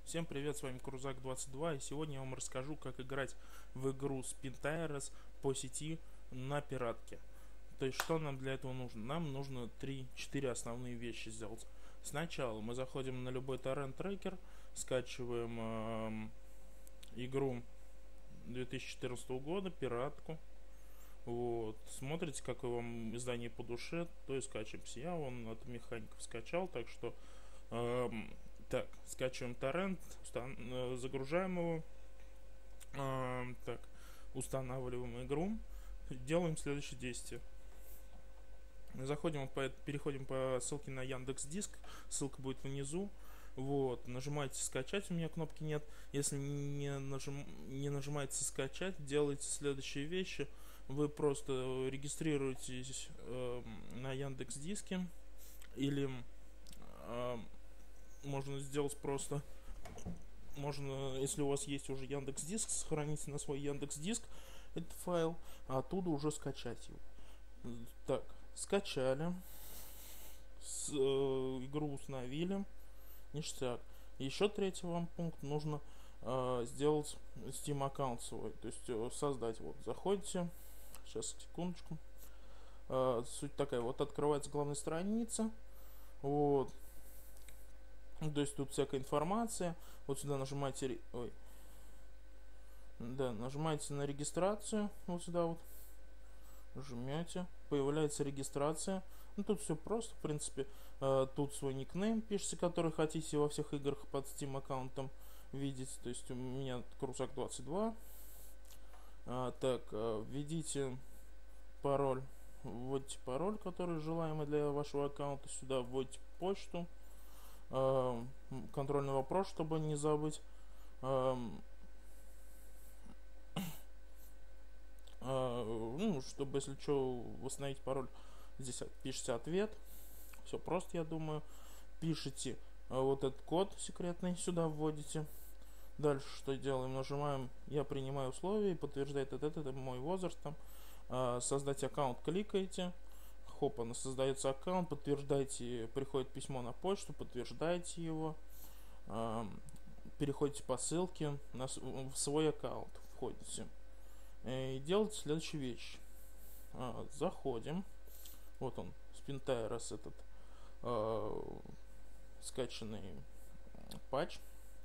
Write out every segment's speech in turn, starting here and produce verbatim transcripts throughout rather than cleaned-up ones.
Всем привет, с вами Крузак двадцать два, и сегодня я вам расскажу, как играть в игру Spintares по сети на пиратке. То есть, что нам для этого нужно? Нам нужно три-четыре основные вещи сделать. Сначала мы заходим на любой торрент-трекер, скачиваем эм, игру две тысячи четырнадцатого года, пиратку. Вот. Смотрите, какое вам издание по душе, то и скачиваемся. Я вон от механиков скачал, так что эм, так, скачиваем торрент, устан- э, загружаем его, эм, так, устанавливаем игру, делаем следующее действие. Заходим по, переходим по ссылке на Яндекс.Диск, ссылка будет внизу. Вот, нажимаете скачать, у меня кнопки нет. Если не, нажим, не нажимаете скачать, делайте следующие вещи. Вы просто регистрируетесь э, на Яндекс.Диске, или э, можно сделать просто, можно, если у вас есть уже Яндекс.Диск, сохраните на свой Яндекс.Диск этот файл, а оттуда уже скачать его. Так, скачали, с, э, игру установили, ништяк. Еще третий вам пункт нужно э, сделать Steam аккаунт свой, то есть э, создать. Вот, заходите, сейчас, секундочку. Э, суть такая, вот открывается главная страница, вот, то есть тут всякая информация, вот сюда нажимаете, ой, да, нажимаете на регистрацию, вот сюда вот, жмете, появляется регистрация. Ну тут все просто, в принципе. Э, тут свой никнейм пишите, который хотите во всех играх под Steam аккаунтом видеть. То есть у меня Крузак двадцать два. Э, так, э, введите пароль. Вводите пароль, который желаемый для вашего аккаунта. Сюда вводите почту. Э, контрольный вопрос, чтобы не забыть. Э, ну, чтобы, если что, восстановить пароль, здесь пишите ответ. Все просто, я думаю. Пишите вот этот код секретный, сюда вводите. Дальше что делаем? Нажимаем «Я принимаю условия» и подтверждает это, это, это мой возраст. Там. Создать аккаунт кликаете. Хопа, создается аккаунт, подтверждайте, приходит письмо на почту, подтверждайте его. Переходите по ссылке на, в свой аккаунт, входите. И делайте следующую вещь. Заходим. Вот он, Spintares этот э, скачанный патч.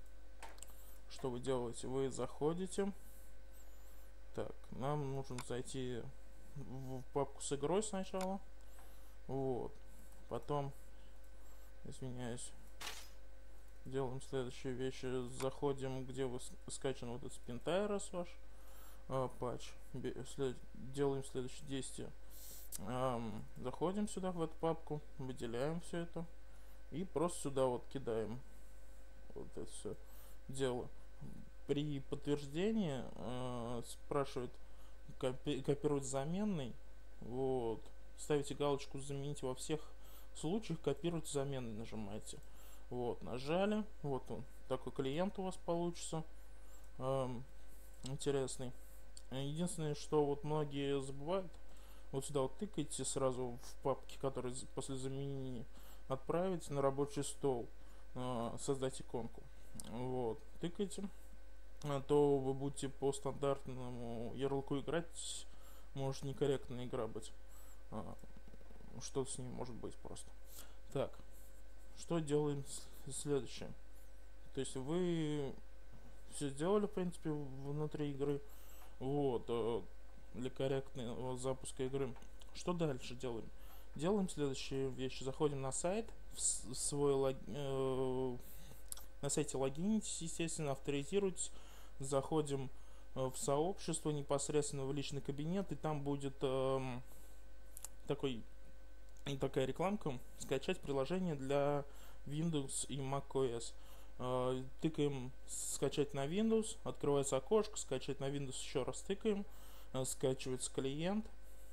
Что вы делаете? Вы заходите. Так, нам нужно зайти в папку с игрой сначала. Вот. Потом, извиняюсь, делаем следующие вещи. Заходим, где вы скачан вот этот Spintares ваш э, патч. След, делаем следующее действие. Эм, заходим сюда в эту папку, выделяем все это и просто сюда вот кидаем вот это все дело. При подтверждении э, спрашивает копи- копировать заменный, вот, ставите галочку заменить во всех случаях, копировать заменный нажимаете, вот, нажали, вот он, такой клиент у вас получится, эм, интересный. Единственное, что вот многие забывают, вот сюда вот тыкаете сразу в папке, которые после заменения отправить на рабочий стол, э, создать иконку. Вот, тыкаете, а то вы будете по стандартному ярлыку играть, может некорректная игра быть. А, что-то с ним может быть просто. Так, что делаем следующее? То есть вы все сделали, в принципе, внутри игры. Вот, для корректного запуска игры. Что дальше делаем? Делаем следующие вещи. Заходим на сайт, в свой лог... э... на сайте логинитесь, естественно, авторизируйтесь. Заходим в сообщество, непосредственно в личный кабинет, и там будет э... такой такая рекламка. Скачать приложение для Windows и macOS. Э... Тыкаем скачать на Windows, открывается окошко, скачать на Windows, еще раз тыкаем. Скачивается клиент.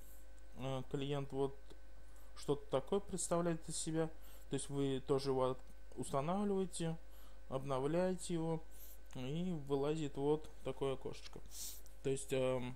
Клиент вот что-то такое представляет из себя. То есть вы тоже его устанавливаете, обновляете его, и вылазит вот такое окошечко. То есть эм,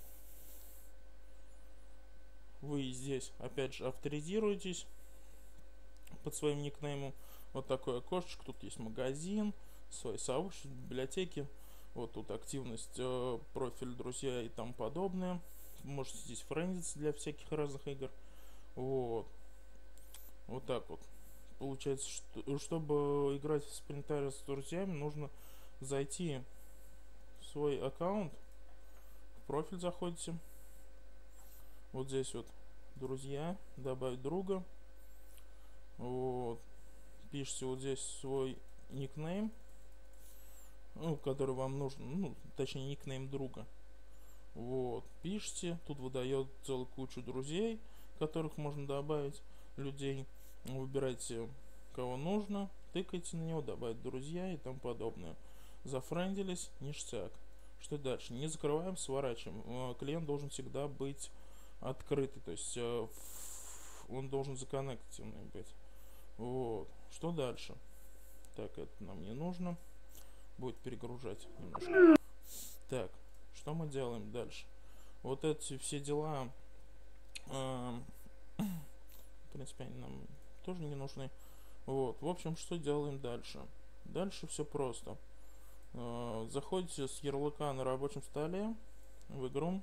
вы здесь опять же авторизируетесь под своим никнеймом. Вот такое окошечко. Тут есть магазин, свои сообщества, библиотеки. Вот тут активность, э, профиль, друзья и тому подобное. Можете здесь френдиться для всяких разных игр. Вот. Вот так вот. Получается, что, чтобы играть в Sprinter с друзьями, нужно зайти в свой аккаунт, в профиль заходите. Вот здесь вот друзья, добавить друга. Вот. Пишите вот здесь свой никнейм, ну, который вам нужен, ну, точнее, никнейм друга. Вот. Пишите, тут выдает целую кучу друзей, которых можно добавить, людей. Выбирайте, кого нужно, тыкайте на него, добавить друзья и тому подобное. Зафрендились, ништяк. Что дальше? Не закрываем, сворачиваем. Клиент должен всегда быть открытый, то есть он должен законнективный быть. Вот. Что дальше? Так, это нам не нужно. Будет перегружать немножко. Так, что мы делаем дальше? Вот эти все дела, э, в принципе, они нам тоже не нужны. Вот. В общем, что делаем дальше? Дальше все просто. Э, заходите с ярлыка на рабочем столе в игру.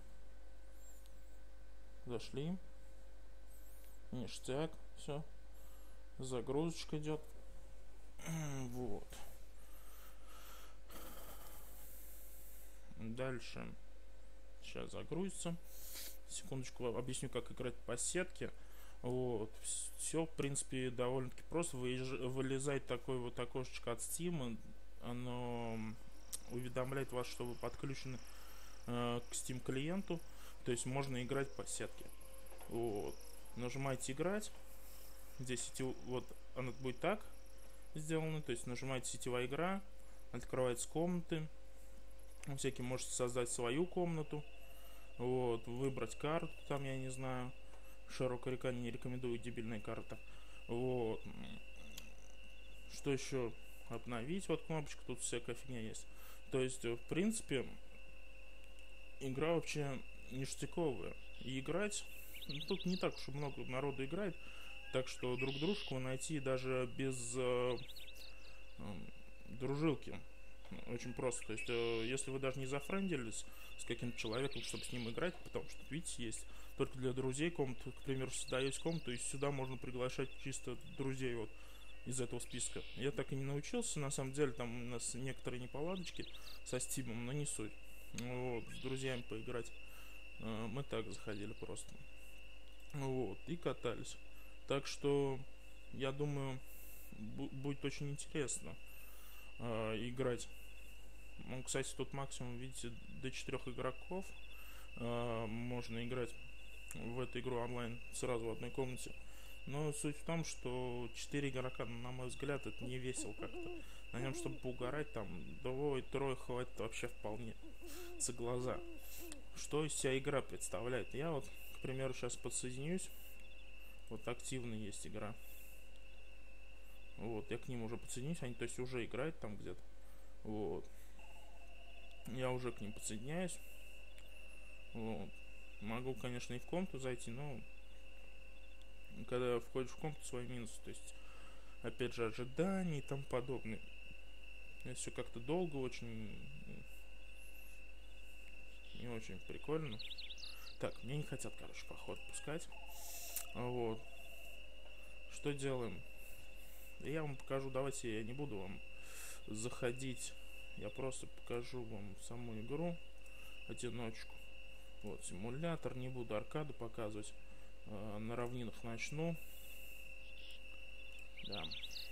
Зашли. Ништяк. Все. Загрузочка идет. Вот. Дальше. Сейчас загрузится. Секундочку, объясню, как играть по сетке. Вот. Все, в принципе, довольно-таки просто. Вылезает такое вот окошечко от Steam. Оно уведомляет вас, что вы подключены э, к Steam клиенту. То есть можно играть по сетке. Вот. Нажимаете играть. Здесь сетев... вот она будет так сделана. То есть нажимаете сетевая игра. Открывается комнаты. Всякие можете создать свою комнату. Вот. Выбрать карту. Там, я не знаю. Широкая река не рекомендую. Дебильная карта. Вот. Что еще? Обновить. Вот кнопочка. Тут всякая фигня есть. То есть, в принципе, игра вообще ништяковая. И играть, ну, тут не так уж и много народу играет, так что друг дружку найти даже без э, э, дружилки очень просто. То есть, э, если вы даже не зафрендились с каким-то человеком, чтобы с ним играть, потому что, видите, есть только для друзей комнату, к примеру, создаете комнату, и сюда можно приглашать чисто друзей вот из этого списка. Я так и не научился, на самом деле, там у нас некоторые неполадочки со Стимом, но не суть. Вот, с друзьями поиграть. Мы так заходили просто. Вот, и катались. Так что, я думаю, будет очень интересно э, играть. Ну, кстати, тут максимум, видите, до четырех игроков. Э, можно играть в эту игру онлайн сразу в одной комнате. Но суть в том, что четыре игрока, на мой взгляд, это не весело как-то. На нем, чтобы поугарать, там, двое-трое хватит вообще вполне за глаза. Что из себя игра представляет? Я вот, к примеру, сейчас подсоединюсь. Вот активно есть игра. Вот, я к ним уже подсоединюсь. Они, то есть, уже играют там где-то. Вот. Я уже к ним подсоединяюсь. Вот. Могу, конечно, и в комнату зайти, но когда входишь в комнату, свои минусы. То есть, опять же, ожидания и тому подобное. Это все как-то долго, очень... Не очень прикольно. Так, мне не хотят, короче, поход пускать. Вот. Что делаем? Я вам покажу. Давайте я не буду вам заходить. Я просто покажу вам саму игру. Одиночку. Вот, симулятор. Не буду аркаду показывать. Э, на равнинах начну. Да.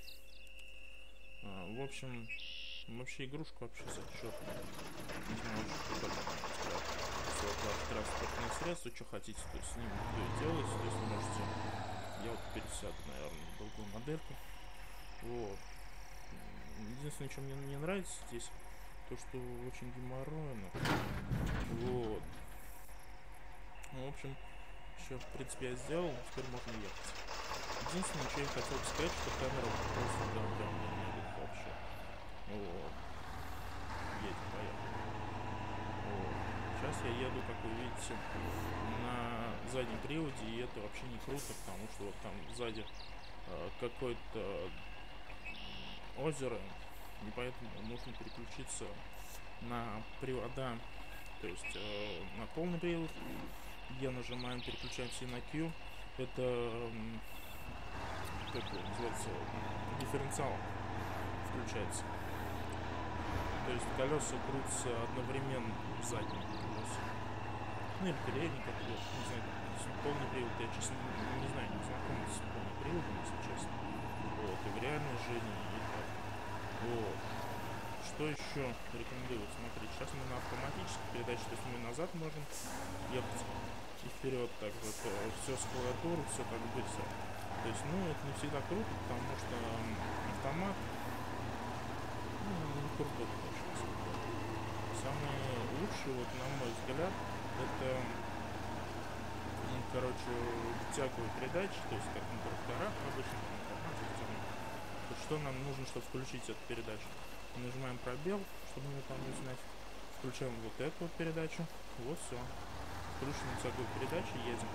А, в общем... Вообще игрушка вообще зачетная. Не знаю, что такое. Транспортные средства, что хотите, то есть с ним делаете, то есть можете. Я вот пересяду, наверное, на другую модельку. Вот. Единственное, что мне не нравится здесь, то что очень геморройно. Вот. Ну, в общем, еще в принципе я сделал, теперь можно ехать. Единственное, что я хотел бы сказать, что камера просто да, прям не едет вообще. Вот. Едем, поехали. Вот. Сейчас я еду, как вы видите, на заднем приводе, и это вообще не круто, потому что вот там сзади э, какое-то озеро, и поэтому нужно переключиться на привода, то есть э, на полный привод. Е нажимаем, переключаемся на Q. Это э, как называется, дифференциал включается. То есть колеса крутятся одновременно в заднем колесе. Ну или передний, как бы, не знаю, полный привод, я честно не, не знаю, не знаком с полным приводом, если честно. Вот, и в реальной жизни, и так. Вот. Что еще рекомендую? Смотрите, сейчас мы на автоматической передаче, то есть мы назад можем ехать и вперед, так вот, все с клавиатуры, все так быстро. То есть, ну, это не всегда круто, потому что автомат, ну, не крутой, конечно. Самое лучшее, вот, на мой взгляд, это, ну, короче, тяговые передачи, то есть, как на тракторах обычно, вот что нам нужно, чтобы включить эту передачу? Мы нажимаем пробел, чтобы ее там узнать, включаем вот эту вот передачу, вот все. Включена тяговая передача, едем.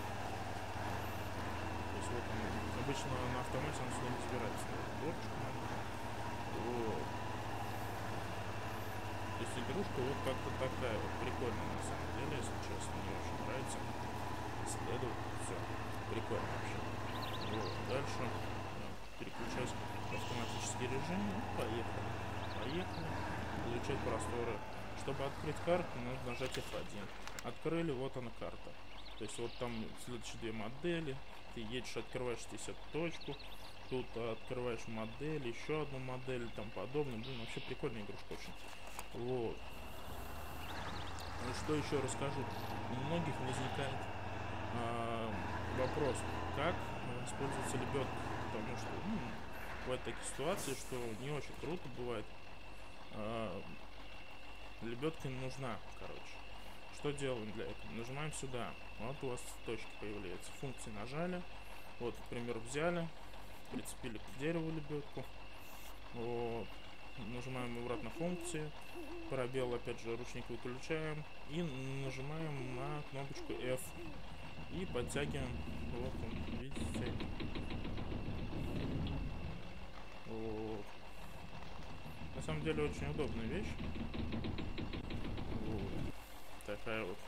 То есть вот он, обычно на автомате он сюда не забирается. Дорожку надо. Вот. То есть игрушка вот как-то такая вот прикольная на самом деле, если честно, мне очень нравится. Исследовать, все. Прикольно вообще. Вот. Дальше да, переключаюсь в автоматический режим. Ну, поехали. Поехали. Изучать просторы. Чтобы открыть карту, нужно нажать эф один. Открыли, вот она карта. То есть вот там следующие две модели. Ты едешь, открываешь здесь эту точку. Тут открываешь модель, еще одну модель, там подобное. Блин, вообще прикольная игрушка очень. Вот. Ну, что еще расскажу? У многих возникает э, вопрос, как используется лебедка. Потому что ну, бывают такие ситуации, что не очень круто бывает. Э, лебедка не нужна, короче. Что делаем для этого? Нажимаем сюда. Вот у вас точки появляются. Функции нажали. Вот, к примеру, взяли. Прицепили к дереву лебедку. Вот. Нажимаем обратно функции. Пробел, опять же, ручник выключаем. И нажимаем на кнопочку F. И подтягиваем. Вот он, видите. Вот. На самом деле очень удобная вещь. Вот. Такая вот.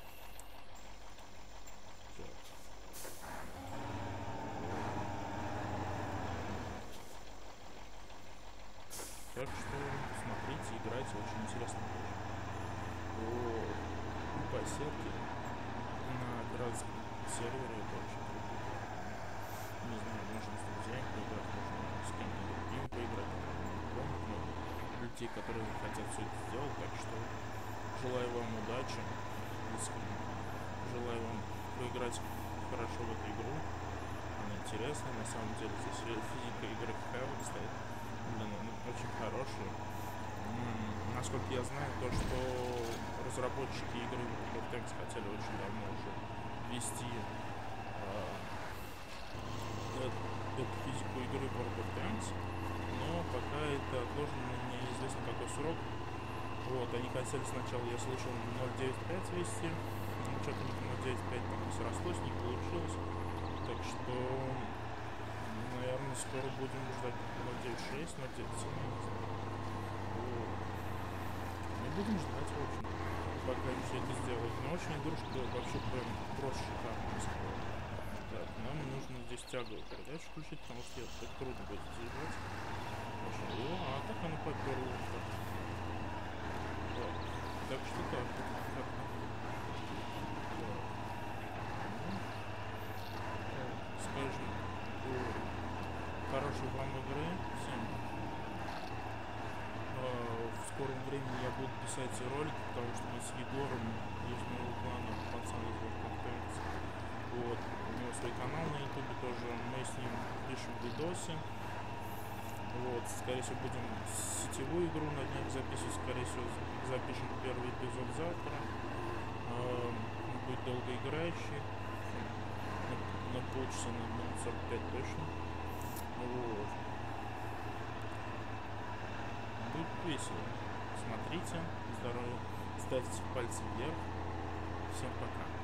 Так что смотрите, играйте, очень интересно. О, по сетке на пиратском сервере это очень круто. Не знаю, можно с друзьями поиграть, можно с кем-то другим поиграть. Помню людей, которые хотят все это сделать, так что желаю вам удачи. Желаю вам поиграть хорошо в эту игру. Она интересная, на самом деле. Здесь физика игры какая стоит. Блин, он очень хороший. М-м, насколько я знаю, то, что разработчики игры World of Tanks хотели очень давно уже ввести э, эту, эту физику игры World of Tanks, но пока это отложено на неизвестно какой срок. Вот, они хотели сначала, я слышал, ноль девять пять ввести, но что-то ноль девять пять потом срослось, не получилось. Так что, наверное, скоро будем ждать ноль девять шесть, ноль девять семь. Вот. Мы будем ждать, в общем, пока все это сделают. Но очень игрушка вообще прям просто шикарная. Так, нам нужно здесь тяговую передачу включить, потому что это трудно будет сделать. О, а так оно поперло. Так, так что так. так. Скажем, хорошей вам игры всем. В скором времени я буду писать ролики, потому что мы с Егором из моего клана, пацан из World of Tanks. Вот, у него свой канал на ютубе тоже, мы с ним пишем видосы. Вот, скорее всего будем сетевую игру на днях записывать, скорее всего запишем первый эпизод завтра. Он будет долгоиграющий, на полчаса, на минут сорок пять точно. Вот. Будет весело. Смотрите, здоровья, ставьте пальцы вверх. Всем пока.